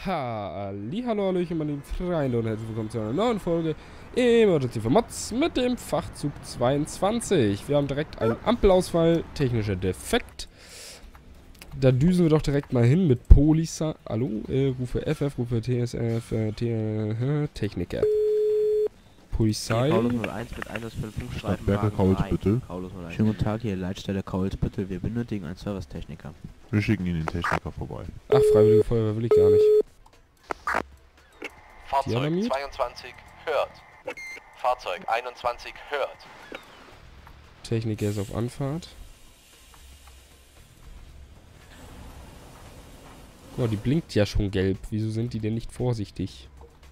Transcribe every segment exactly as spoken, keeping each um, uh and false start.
Hallihallo, Hallöchen, meine lieben Freunde und herzlich willkommen zu einer neuen Folge Emergency for Mods mit dem Fachzug zweiundzwanzig. Wir haben direkt einen Ampelausfall, technischer Defekt. Da düsen wir doch direkt mal hin mit Polizei. Hallo, äh, Rufe F F, Rufe T S F, äh, T äh, Techniker. Polizei. Kaulus null eins mit eins fünf fünf Stadtwerke Kaulsbüttel. Schönen guten Tag, hier Leitstelle Kaulsbüttel. Wir benötigen einen Servicetechniker. Wir schicken Ihnen den Techniker vorbei. Ach, Freiwillige Feuerwehr will ich gar nicht. Fahrzeug Dynamit? zweiundzwanzig hört. Fahrzeug einundzwanzig hört. Techniker ist auf Anfahrt. Oh, die blinkt ja schon gelb. Wieso sind die denn nicht vorsichtig?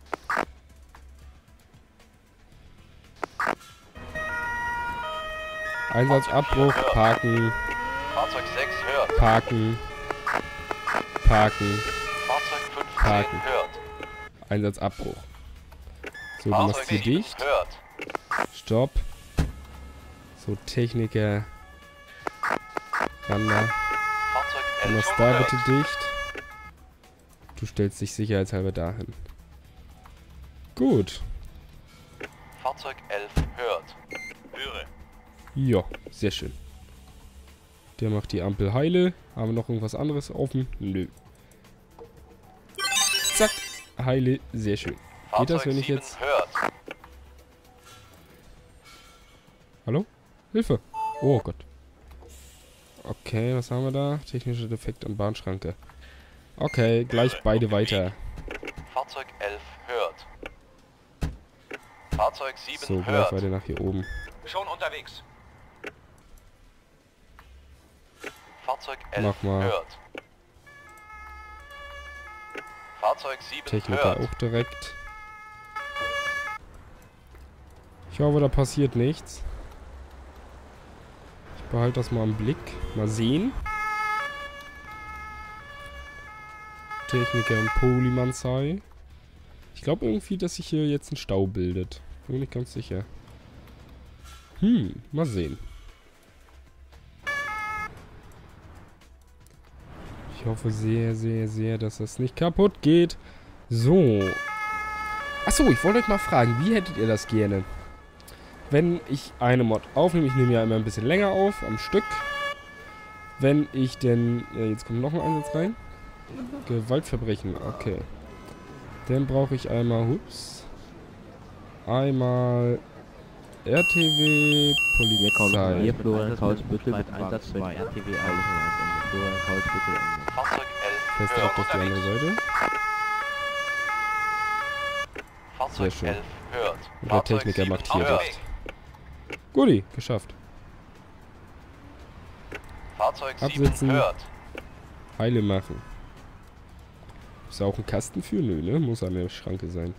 Einsatzabbruch, parken, Fahrzeug sechs hört. parken, parken, Fahrzeug fünfzehn Parken. hört. Einsatzabbruch. So, du machst Fahrzeug hier sieben dicht. hört. Stopp. So, Techniker. Wander. Fahrzeug Du elf machst da hört. bitte dicht. Du stellst dich sicherheitshalber dahin. Gut. Fahrzeug elf hört. Höre. Ja, sehr schön. Der macht die Ampel heile. Haben wir noch irgendwas anderes offen? Nö. Zack. Heile. Sehr schön. Geht das, Fahrzeug wenn ich sieben jetzt... hört. Hallo? Hilfe. Oh Gott. Okay, was haben wir da? Technischer Defekt an Bahnschranke. Okay, gleich beide weiter. Fahrzeug elf hört. Fahrzeug sieben So, gleich hört. weiter nach hier oben. Schon unterwegs. Fahrzeug elf Mach mal. hört. Fahrzeug sieben Techniker hört. auch direkt. Ich hoffe, da passiert nichts. Ich behalte das mal im Blick. Mal sehen. Techniker und Polymanzei. Ich glaube irgendwie, dass sich hier jetzt ein Stau bildet. Bin mir nicht ganz sicher. Hm, mal sehen. Ich hoffe sehr, sehr, sehr, dass das nicht kaputt geht. So. Achso, ich wollte euch mal fragen, wie hättet ihr das gerne? Wenn ich eine Mod aufnehme, ich nehme ja immer ein bisschen länger auf, am Stück. Wenn ich denn... Ja, jetzt kommt noch ein Einsatz rein. Gewaltverbrechen, okay. Dann brauche ich einmal, hups. Einmal R T W, Polizei. Hier Florian Kaulsbüttel mit Einsatz für den R T W eins null eins. Florian Kaulsbüttel Ende. Fahrzeug elf Fest hört. ab auf die andere Seite. Fahrzeug schön. elf hört. Und der Fahrzeug Techniker sieben macht hier hört. dicht. Guti, geschafft. Fahrzeug sieben Absitzen. hört. Heile machen. Ist da auch ein Kasten für? Nö, ne? Muss an der Schranke sein.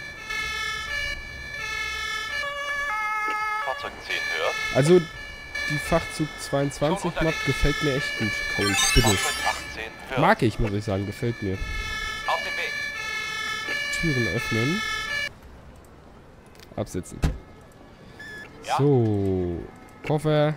Fahrzeug zehn hört. Also, die Fachzug zweiundzwanzig Mod gefällt mir echt gut. Cold, bitte. Fahrzeug achtzehn hört. Mag ich, muss ich sagen. Gefällt mir. Auf dem Weg. Türen öffnen. Absitzen. Ja. So. Koffer.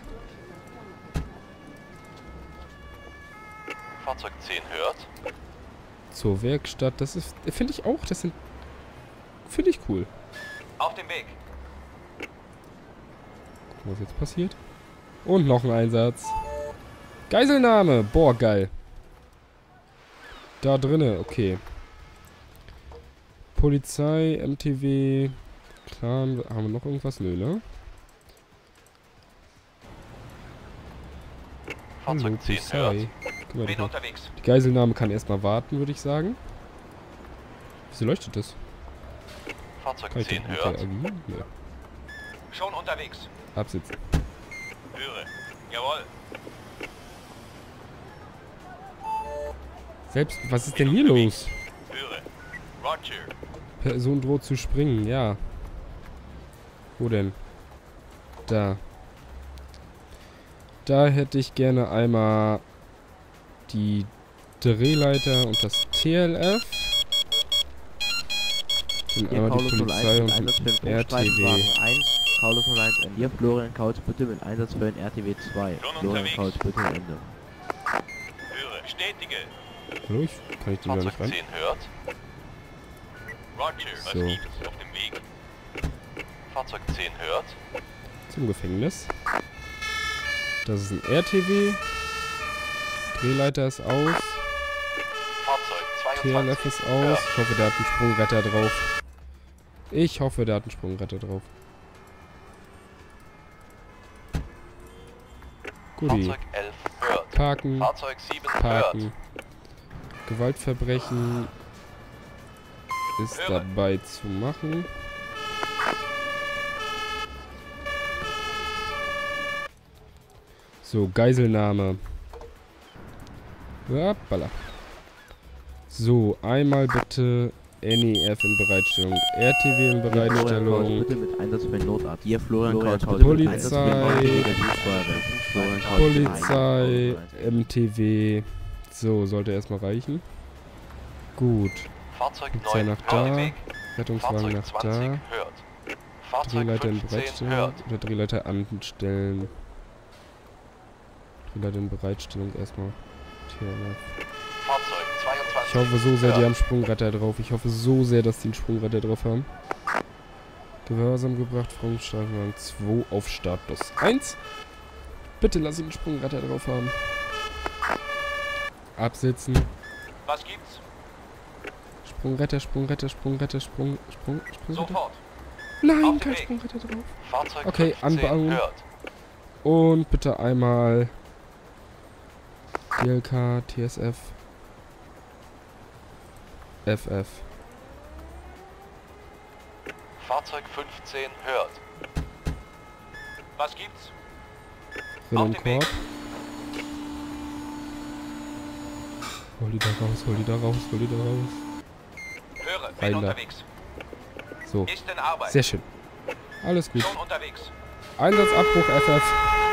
Fahrzeug zehn hört. Zur Werkstatt. Das ist, finde ich auch, das sind, finde ich cool. Auf dem Weg. Gucken, was jetzt passiert. Und noch ein Einsatz. Geiselnahme. Boah, geil. Da drinne, okay. Polizei, M T W. Clan, haben wir noch irgendwas? Nö, ne? Hallo, Fahrzeug zehn hört. Polizei. Guck mal, Bin die- unterwegs. Die Geiselnahme kann erstmal warten, würde ich sagen. Wieso leuchtet das? Fahrzeug Kann ich zehn doch hört. interagieren? Ja. Schon unterwegs. Absitzen. Höre. Jawohl. Selbst, was ist denn hier los? Höre. Roger. Person droht zu springen, ja. Wo denn? Da. Da hätte ich gerne einmal die Drehleiter und das T L F. Dann Hier einmal die Kaulus null Polizei eins und mit Einsatz für den den R T W. Funkstreifenwagen eins. Kaulus null eins Ende. Hier Florian Kaulsbüttel mit Einsatz für den R T W zwei. Schon Florian unterwegs. Kaulsbüttel Ende. Höre. Bestätige. Hallo, ich, kann ich den da Fahrzeug nicht rein? zehn hört. Roger, was So. gibt's auf dem Weg? Fahrzeug zehn hört. Zum Gefängnis. Das ist ein R T W. Drehleiter ist aus. Fahrzeug T L F zweiundzwanzig ist aus. hört. Ich hoffe, der hat einen Sprungretter drauf. Ich hoffe, der hat einen Sprungretter drauf. Guti. Fahrzeug elf hört. Parken. Fahrzeug sieben Parken. hört. Gewaltverbrechen ist Höre. dabei zu machen. So, Geiselnahme. Hoppala. So, einmal bitte N E F in Bereitstellung, R T W in Florian Kautz, Bereitstellung, bitte mit Einsatz für den Notarzt. Hier Florian Florian Kautz, Kautz, bitte mit Polizei. Einsatz für den Notarzt. Florian Kautz, Polizei, bitte M T W. So, sollte erstmal reichen. Gut, Fahrzeug Polizei neun nach hört. da, Weg. Rettungswagen Fahrzeug nach zwanzig da, hört. Fahrzeug Drehleiter in fünfzehn Bereitstellung hört. oder Drehleiter anstellen. Drehleiter in Bereitstellung erstmal. T L F. Fahrzeug zweiundzwanzig Ich hoffe so sehr, die hört. haben Sprungretter drauf. Ich hoffe so sehr, dass die einen Sprungretter drauf haben. Gewahrsam gebracht, Frauenstreifenwagen zwei auf Status eins. Bitte lass ihn einen Sprungretter drauf haben. Absitzen. Was gibt's? Sprungretter, Sprungretter, Sprungretter, Sprung, Sprung, Sprungretter. Sofort. Nein, Auf kein den Weg. Sprungretter drauf. Fahrzeug Okay, fünfzehn Anbauung. hört. Und bitte einmal D L K, T S F, F F. Fahrzeug fünfzehn hört. Was gibt's? Rill Auf und dem Weg. Korb. Hol die da raus, hol die da raus, hol die da raus. Höre, Rein bin da. unterwegs. So, Ist in Arbeit. sehr schön. Alles gut. Schon unterwegs. Einsatzabbruch F F.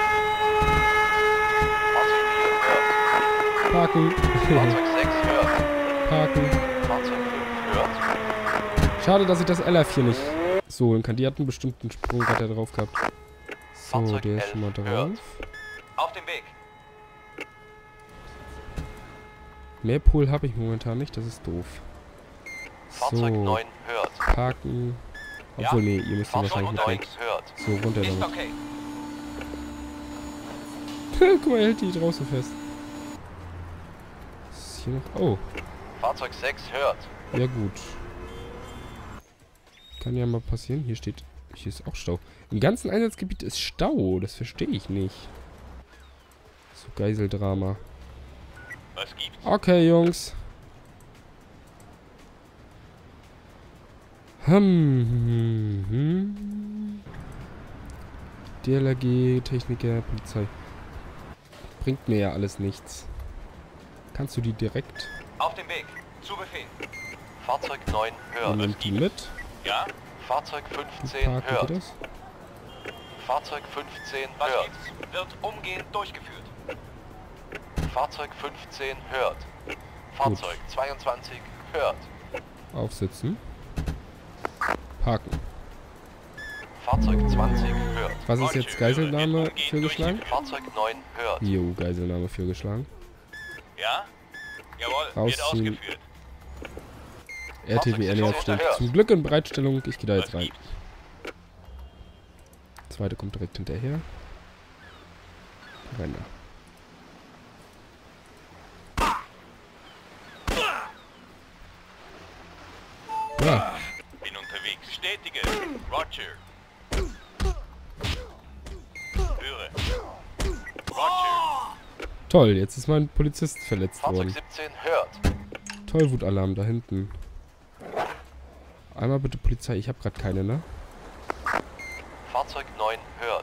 Fahrzeug vier hört. Parken. Fahrzeug sechs hört. Parken. Fahrzeug fünf hört. Schade, dass ich das L F hier nicht so holen kann. Die hatten bestimmt einen Sprungretter drauf gehabt. So, Fahrzeug der ist schon mal elf drauf. hört. Auf dem Weg. Mehr Pool habe ich momentan nicht, das ist doof. Fahrzeug So, neun hört. parken. Ja. Obwohl, nee, ihr müsst ihn Fahr schon wahrscheinlich nicht rein. unterwegs hört. So, runter Ist damit. okay. Guck mal, er hält die draußen fest. Ist hier noch... Oh, Fahrzeug sechs hört. ja gut. Kann ja mal passieren. Hier steht... Hier ist auch Stau. Im ganzen Einsatzgebiet ist Stau. Das verstehe ich nicht. So, Geiseldrama. Was gibt's? Okay, Jungs. Hm. hm. D L R G, Techniker, Polizei. Bringt mir ja alles nichts. Kannst du die direkt... Auf dem Weg. Zu Befehl. Fahrzeug neun Ihr hört. nehmt die mit. Ja? Fahrzeug Die fünfzehn parken hört. geht das. Fahrzeug fünfzehn Was hört. gibt's? Wird umgehend durchgeführt. Fahrzeug fünfzehn hört. Fahrzeug zweiundzwanzig hört. Aufsitzen. Parken. Fahrzeug zwanzig hört. Was ist Roger, jetzt Geiselnahme wird umgehend fehlgeschlagen? durchgeführt. Fahrzeug neun hört. Jo, Geiselnahme fehlgeschlagen. Ja? Jawohl, wird Rausziehen. ausgeführt. R T W N E F steht zum Glück in Bereitstellung. Ich gehe da jetzt Was rein. gibt's? Zweite kommt direkt hinterher. Rein da. Ja, Bin unterwegs. Bestätige. Roger. Höre. Roger. toll. Jetzt ist mein Polizist verletzt Fahrzeug worden. siebzehn hört. Tollwutalarm da hinten. Einmal bitte Polizei. Ich habe gerade keine, ne? Fahrzeug neun hört.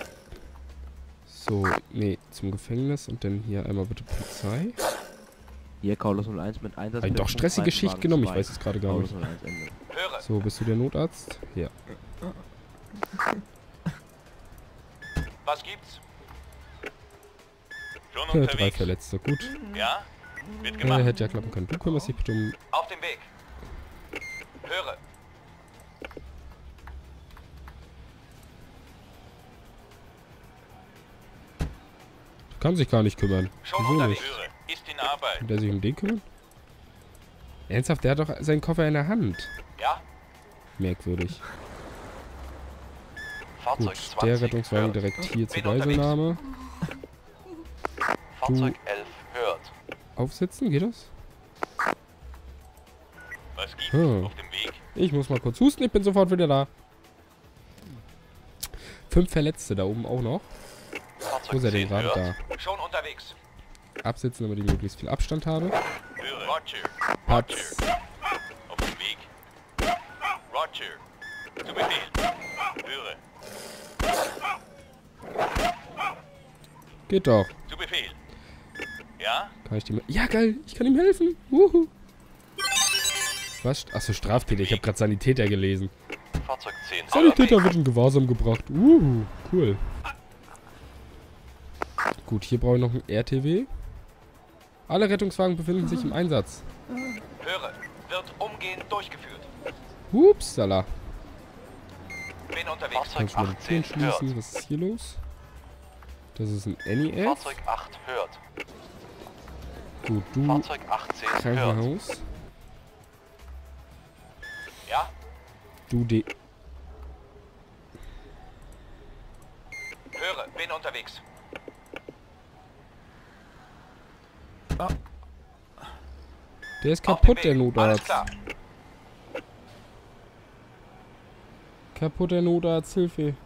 So, nee, zum Gefängnis und dann hier einmal bitte Polizei. Hier Kaulus null eins mit Einsatz. Hab ich doch stressige Schicht genommen, ich weiß es gerade gar nicht. Kaulus null eins Ende. Höre. So, bist du der Notarzt? Ja. Was gibt's? Schon Ja, drei unterwegs. Verletzte, gut. Ja? Wird Äh, gemacht. hätte ja klappen können. Du kümmerst dich bitte um... Auf dem Weg. Höre. Du kannst dich gar nicht kümmern. Schon Wieso unterwegs. nicht? Höre. Ist in Arbeit. Arbeit. Kann der sich um den kümmern? Ernsthaft, der hat doch seinen Koffer in der Hand. Ja? Merkwürdig. Fahrzeug Gut, zwanzig der Rettungswagen hört. direkt hier zur Bin unterwegs. Geiselnahme. Fahrzeug elf hört. Aufsitzen, geht das? Was gibt's Hm. auf dem Weg? Ich muss mal kurz husten, ich bin sofort wieder da. Fünf Verletzte da oben auch noch. Wo Fahrzeug ist er denn zehn gerade hört. da? Schon unterwegs. Absitzen, damit ich möglichst viel Abstand habe. Höre. Roger. Patz. Auf dem Weg. Roger. Zu Befehl. Höre. Geht doch. Zu Befehl. Ja? Kann ich dem... Ja, geil. Ich kann ihm helfen. Wuhu. Was? Achso, Straftäter. Ich habe gerade Sanitäter gelesen. Fahrzeug zehn Sanitäter wird in Gewahrsam gebracht. Uhu. Cool. Gut, hier brauche ich noch einen R T W. Alle Rettungswagen befinden sich im Einsatz. Höre. Wird umgehend durchgeführt. Upsala. Bin unterwegs. Kann Fahrzeug ich mal die Türen achtzehn hört. schließen? Was ist hier los? Das ist ein N I F. Fahrzeug acht hört. Gut, du Fahrzeug achtzehn hört. Krankenhaus. Ja? Du D... Höre. Bin unterwegs. Der ist Auf dem kaputt, der Weg. Alles Notarzt. klar. Kaputt, der Notarzt. Hilfe.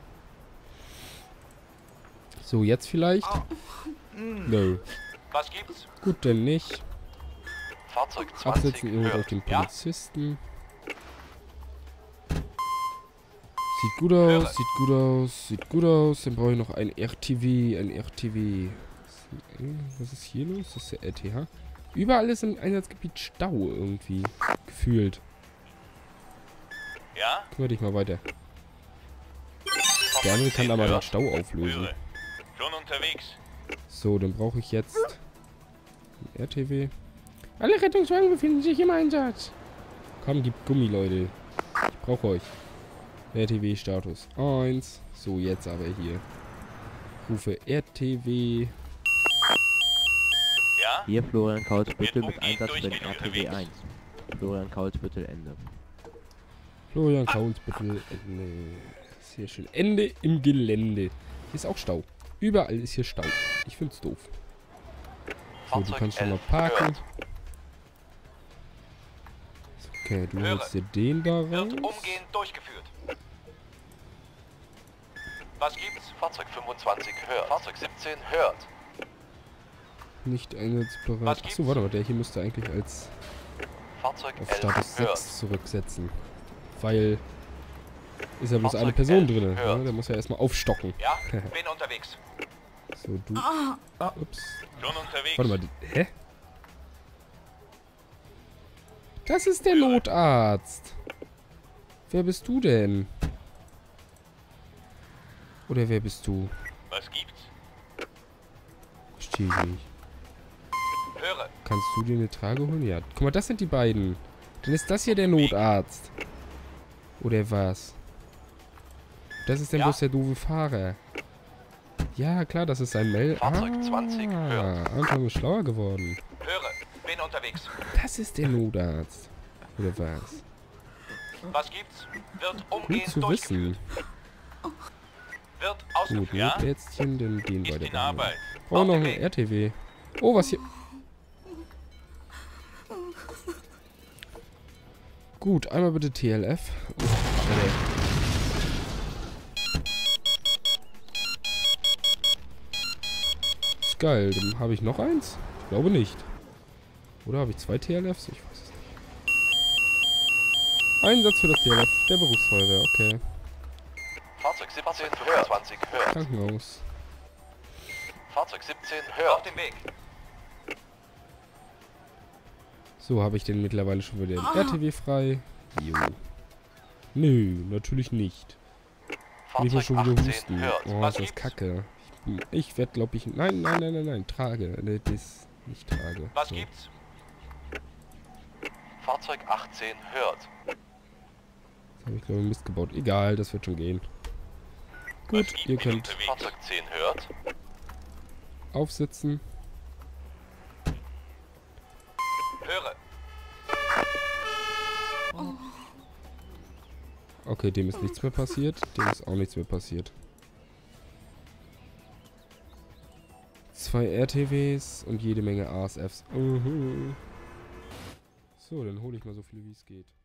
So, jetzt vielleicht? Nö. Was gibt's? Gut, denn nicht. Fahrzeug zwanzig Absetzen, irgendwo auf hört. den Ja? Polizisten. Sieht gut aus, sieht gut aus, sieht gut aus. Dann brauche ich noch ein R T W, ein R T W. Was ist hier los? Das ist der R T H. Überall ist im Einsatzgebiet Stau irgendwie. Gefühlt. Ja? Kümmere dich mal weiter. Fahrzeug Der andere kann zehn aber den hört. Stau auflösen. Höre. Schon unterwegs. So, dann brauche ich jetzt ein R T W. Alle Rettungswagen befinden sich im Einsatz. Komm, gib Gummi, Leute. Ich brauche euch. R T W-Status eins. So, jetzt aber hier. Rufe R T W. Ja? Hier Florian Kaulsbüttel mit umgehend Einsatz für den durchgehend R T W unterwegs. eins. Florian Kaulsbüttel Ende. Florian Kaunsbüttel. Ende. Sehr schön. Ende im Gelände. Hier ist auch Stau. Überall ist hier Stau. Ich find's doof. So, du Fahrzeug kannst schon mal elf parken. hört. Okay, du Höre. holst dir den da raus. Wird umgehend durchgeführt. Was gibt's? Fahrzeug fünfundzwanzig hört. Fahrzeug siebzehn hört. Nicht einsatzbereit. Was Achso, gibt's? warte mal, der hier müsste eigentlich als Fahrzeug auf elf Status hört. sechs zurücksetzen. Weil ist ja bloß Fahrzeug eine Person elf drin. hört. Ne? Der muss ja erstmal aufstocken. Ja? Bin unterwegs. So, du. Ups. Schon unterwegs. Warte mal, die- hä? Das ist der Notarzt. Wer bist du denn? Oder wer bist du? Was gibt's? Verstehe ich nicht. Höre. Kannst du dir eine Trage holen? Ja. Guck mal, das sind die beiden. Dann ist das hier der Notarzt. Oder was? Das ist dann Ja. bloß der doofe Fahrer. Ja, klar, das ist sein Mel... Fahrzeug zwanzig hört. Anton ist schlauer geworden. Höre. Bin unterwegs. Das ist der Notarzt. Oder was? Was gibt's? Wird Gut umgehend zu durchgeführt. wissen. Wird Gut, ausgeführt. Ja? Notlätzchen, dann den Ist weiter. in Arbeit. Oh, Auf noch dem ein Weg. R T W. Oh, was hier... Gut, einmal bitte T L F. Oh, Alter. Ist geil. Dann habe ich noch eins? Ich glaube nicht. Oder habe ich zwei T L Fs? Ich weiß es nicht. Einsatz für das T L F der Berufsfeuerwehr. Okay. Fahrzeug siebzehn fünfundzwanzig hört. Krankenhaus. Fahrzeug siebzehn hört. Auf dem Weg. So, habe ich den mittlerweile schon wieder den R T W frei? Jo. Nö, natürlich nicht. Ich muss Fahrzeug schon wieder achtzehn husten. hört. Oh, Was ist das gibt's? kacke. Ich, ich werde, glaube ich... Nein, nein, nein, nein, nein. Trage. Ne, das nicht trage. Was So. gibt's? Fahrzeug achtzehn hört. Jetzt habe ich, glaube ich, Mist gebaut. Egal, das wird schon gehen. Gut, Was ihr gibt? könnt Unterwegs. Fahrzeug zehn hört. aufsitzen. höre. Okay, dem ist nichts mehr passiert. Dem ist auch nichts mehr passiert. Zwei R T Ws und jede Menge A S Fs. Mhm. So, dann hole ich mal so viele wie es geht.